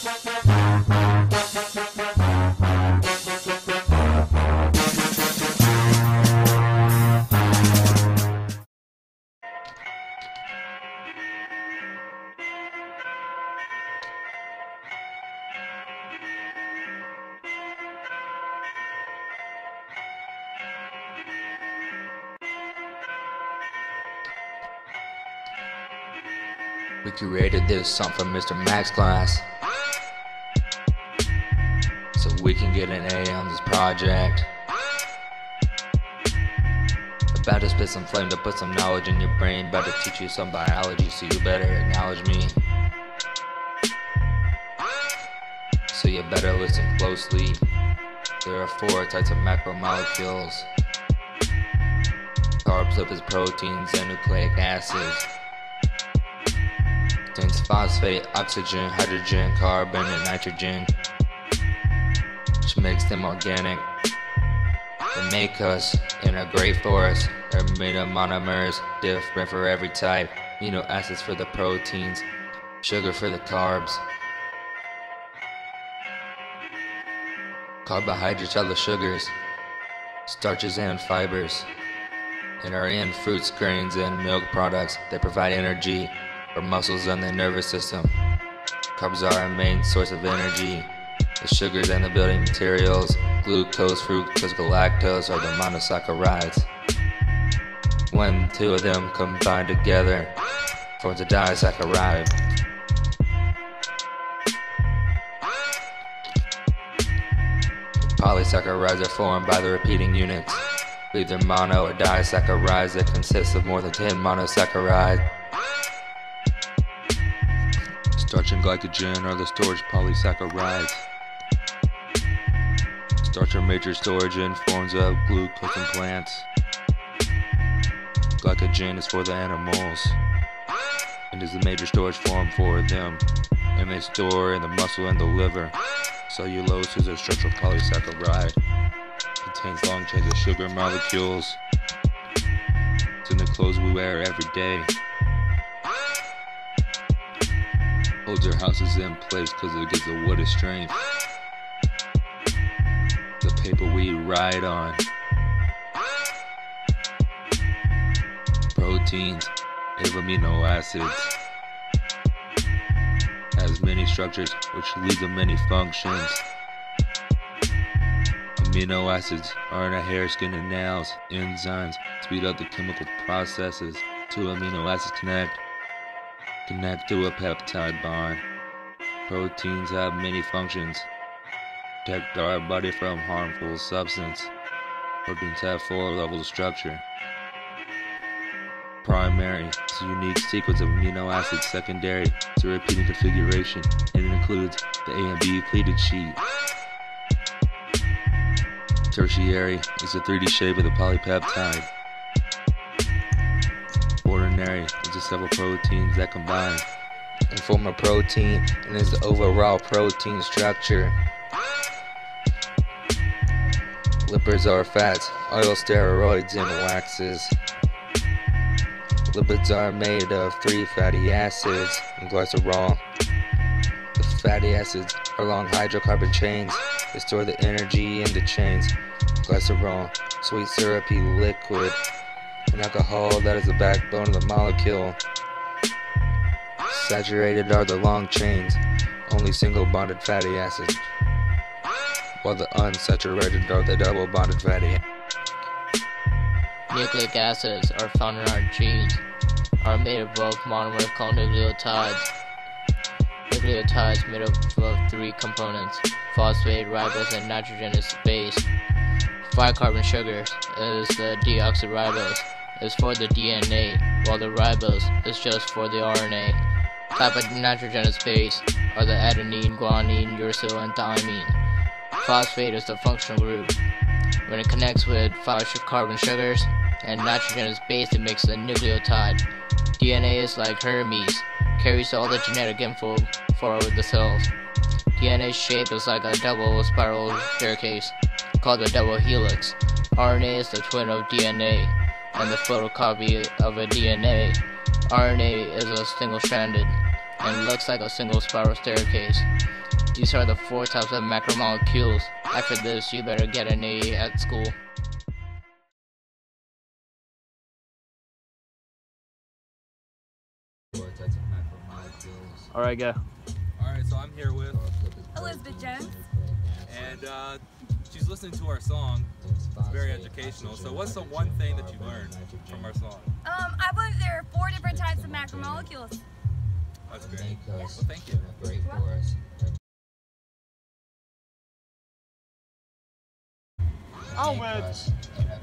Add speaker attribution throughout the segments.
Speaker 1: We created this song for Mr. Max class, so we can get an A on this project. About to spit some flame to put some knowledge in your brain. About to teach you some biology, so you better acknowledge me. So you better listen closely. There are 4 types of macromolecules: carbs, lipids, proteins, and nucleic acids. Contains phosphate, oxygen, hydrogen, carbon, and nitrogen, which makes them organic. They make us in a great forest. They're made of monomers, different for every type. Amino acids for the proteins, sugar for the carbs. Carbohydrates are the sugars, starches and fibers, and are in fruits, grains, and milk products. They provide energy for muscles and the nervous system. Carbs are our main source of energy. The sugars and the building materials, glucose, fructose, galactose, are the monosaccharides. When 2 of them combine together, forms a disaccharide. Polysaccharides are formed by the repeating units, either mono or disaccharides that consist of more than 10 monosaccharides. Starch and glycogen are the storage polysaccharides. Starch are major storage in forms of glucose in plants. Glycogen is for the animals and is the major storage form for them, and they store in the muscle and the liver. Cellulose is a structural polysaccharide. Contains long chains of sugar molecules. It's in the clothes we wear every day. Holds our houses in place because it gives the wood its strength. The paper we ride on. Proteins, have amino acids. Has many structures which lead to many functions. Amino acids are in our hair, skin, and nails. Enzymes speed up the chemical processes. 2 amino acids connect to a peptide bond. Proteins have many functions. Protect our body from harmful substance. Proteins have 4 levels of structure. Primary is a unique sequence of amino acids. Secondary is a repeating configuration, and it includes the A and B pleated sheet. Tertiary is the 3D shape of the polypeptide. Quaternary is the several proteins that combine and form a protein, and is the overall protein structure. Lipids are fats, oil, steroids, and waxes. Lipids are made of 3 fatty acids and glycerol. The fatty acids are long hydrocarbon chains. They store the energy in the chains. Glycerol, sweet syrupy liquid, and alcohol that is the backbone of the molecule. Saturated are the long chains, only single bonded fatty acids, while the unsaturated are the double bonded fatty acids.
Speaker 2: Nucleic acids are found in our genes, are made of both monomers called nucleotides. Nucleotides made up of 3 components: phosphate, ribose, and nitrogenous base. 5 carbon sugars is the deoxyribose, is for the DNA, while the ribose is just for the RNA. Type of nitrogenous base are the adenine, guanine, uracil, and thymine. Phosphate is the functional group. When it connects with 5 carbon sugars and nitrogenous base, it makes a nucleotide. DNA is like Hermes, carries all the genetic info for the cells. DNA's shape is like a double spiral staircase, called the double helix. RNA is the twin of DNA, and the photocopy of a DNA. RNA is a single-stranded. and looks like a single spiral staircase. These are the 4 types of macromolecules. After this, you better get an A at school.
Speaker 3: Alright, go.
Speaker 4: Alright, so I'm here with
Speaker 5: Elizabeth Jones.
Speaker 4: and she's listening to our song. It's very educational. So what's the one thing that you learned from our song?
Speaker 5: I believe there are 4 different types of macromolecules.
Speaker 4: That's great. Well, thank you.
Speaker 3: I'm with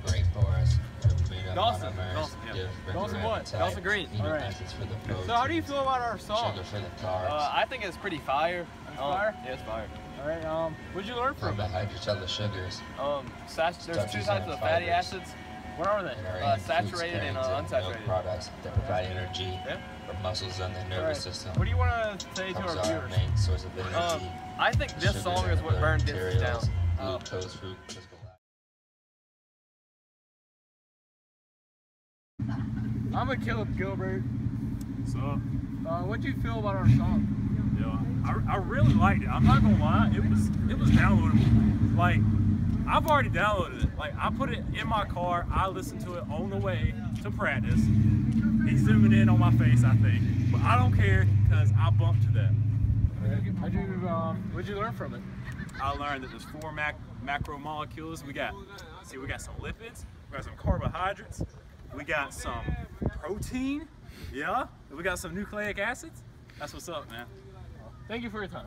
Speaker 3: Dawson. Dawson what? Dawson Green. Alright. So how do you feel about our song? I think it's pretty fire. Fire? Yeah, it's fire. Alright, what'd you learn from it?
Speaker 1: Hydroxyl sugars.
Speaker 3: There's 2 types of fatty acids. What are they? Saturated and unsaturated.
Speaker 1: Products that provide energy for muscles and the nervous system.
Speaker 3: What do you want to say to our viewers?
Speaker 1: Main source of energy.
Speaker 3: I think this song is what burned this down.
Speaker 1: Glucose, fruit,
Speaker 3: I'm with Caleb Gilbert.
Speaker 6: So,
Speaker 3: What'd you feel about our song?
Speaker 6: I really liked it. I'm not gonna lie, it was downloadable. Like, I've already downloaded it. Like, I put it in my car. I listened to it on the way to practice. He's zooming in on my face, I think, but I don't care because I bumped to that.
Speaker 3: What'd you learn from it?
Speaker 6: I learned that there's 4 macromolecules. We got some lipids. We got some carbohydrates. We got some protein. Yeah. We got some nucleic acids. That's what's up, man.
Speaker 3: Thank you for your time.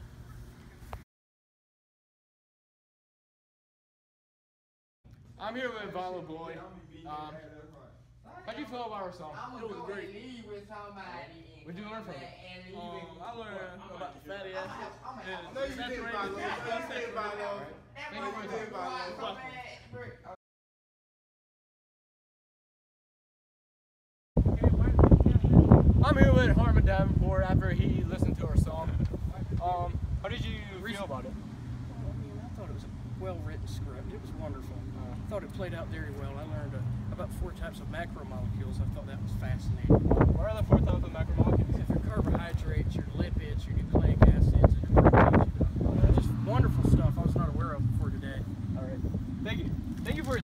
Speaker 3: I'm here with Violet Boy. How'd you feel about our song?
Speaker 6: It was great.
Speaker 3: What'd you learn from it?
Speaker 6: I learned about the fatty acids.
Speaker 3: Thank you for your time. I'm here with Harmon Davenport after he listened to our song. How did you feel about it?
Speaker 7: I thought it was a well-written script. It was wonderful. I thought it played out very well. I learned about 4 types of macromolecules. I thought that was fascinating.
Speaker 3: What are the 4 types of macromolecules?
Speaker 7: Your carbohydrates, your lipids, your nucleic acids, and your proteins. Just wonderful stuff I was not aware of before today.
Speaker 3: All right. Thank you. Thank you for your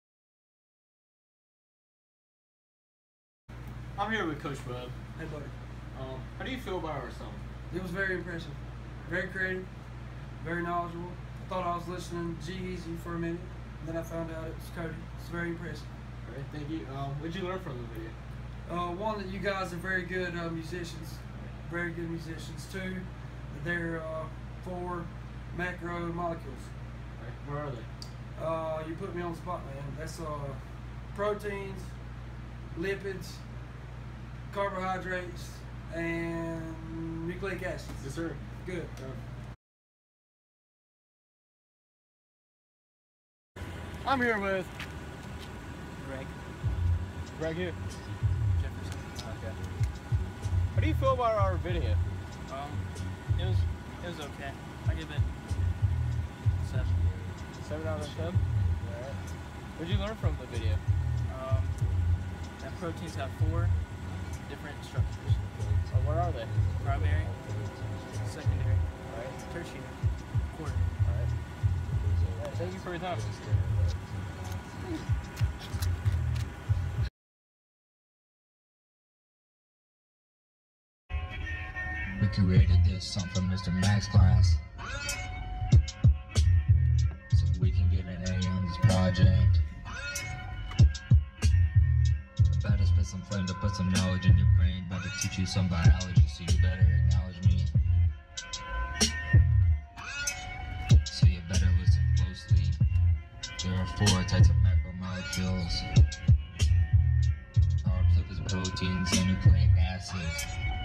Speaker 3: I'm here with Coach Bub.
Speaker 8: Hey, buddy.
Speaker 3: How do you feel about our song?
Speaker 8: It was very impressive. Very creative. Very knowledgeable. I thought I was listening to G-Eazy for a minute. And then I found out it was Cody. It's very impressive.
Speaker 3: All right, thank you. What did you learn from the video?
Speaker 8: One, that you guys are very good musicians. Very good musicians. 2, that they're 4 macromolecules.
Speaker 3: All right, where are they?
Speaker 8: You put me on the spot, man. That's proteins, lipids, carbohydrates, and nucleic acids.
Speaker 3: Yes, sir.
Speaker 8: Good.
Speaker 3: I'm here with
Speaker 7: Greg.
Speaker 3: Greg here.
Speaker 7: Jefferson.
Speaker 3: Okay. How do you feel about our video?
Speaker 7: It was okay. I give it 7.
Speaker 3: 7 out of 10? Alright. What did you learn from the video?
Speaker 7: That proteins have 4 different structures.
Speaker 3: What are they?
Speaker 7: Primary, secondary,
Speaker 3: Alright.
Speaker 7: tertiary, quarter.
Speaker 3: Alright. Thank you for your time.
Speaker 1: We created this song for Mr. Max class, so we can get an A on this project. About to spit some flame to put some knowledge in your brain. About to teach you some biology, so you better acknowledge me. So you better listen closely. There are 4 types of macromolecules: carbs, lipids, proteins, and nucleic acids.